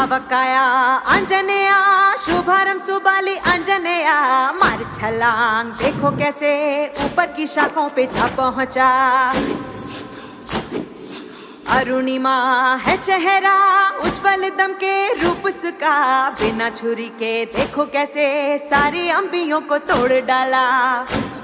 अवकाया अंजनेया शुभारंभ सुबाली अंजनेया मार छलांग देखो कैसे ऊपर की शाखों पे जा पहुंचा। अरुणिमा है चेहरा उज्जवल दम के रूप उसका, बिना छुरी के देखो कैसे सारी अंबियों को तोड़ डाला।